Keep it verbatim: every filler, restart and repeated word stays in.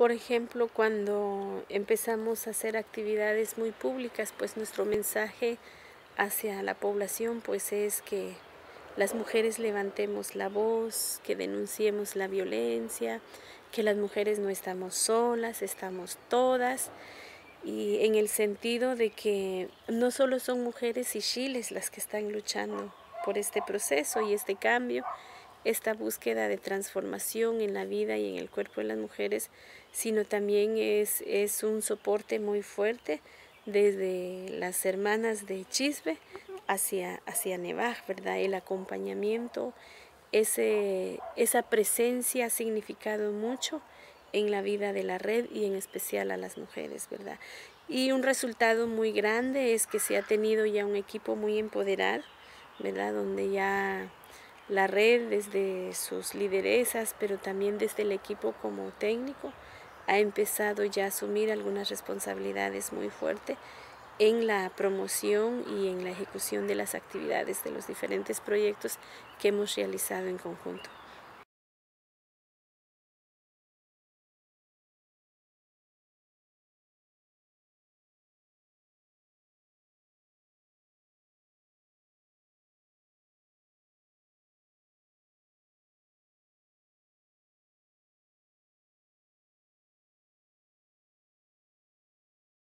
por ejemplo, cuando empezamos a hacer actividades muy públicas, pues nuestro mensaje hacia la población pues es que las mujeres levantemos la voz, que denunciemos la violencia, que las mujeres no estamos solas, estamos todas, y en el sentido de que no solo son mujeres Ixilles las que están luchando por este proceso y este cambio, esta búsqueda de transformación en la vida y en el cuerpo de las mujeres, sino también es, es un soporte muy fuerte desde las hermanas de Chisbe hacia, hacia Nevaj, ¿verdad? El acompañamiento, ese, esa presencia ha significado mucho en la vida de la red y en especial a las mujeres, ¿verdad? Y un resultado muy grande es que se ha tenido ya un equipo muy empoderado, ¿verdad? Donde ya la red desde sus lideresas, pero también desde el equipo como técnico, ha empezado ya a asumir algunas responsabilidades muy fuertes en la promoción y en la ejecución de las actividades de los diferentes proyectos que hemos realizado en conjunto.